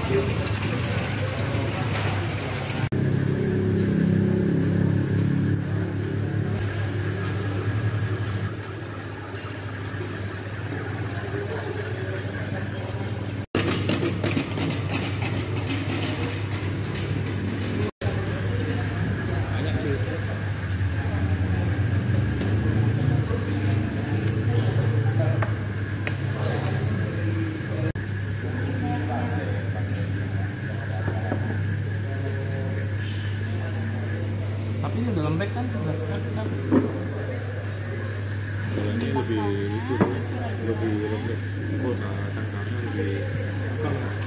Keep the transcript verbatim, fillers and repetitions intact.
Tapi ini udah lembek kan? Udah kan? kan? Kalau ini lebih itu lebih lembek, oh nah tangkapnya lebih apa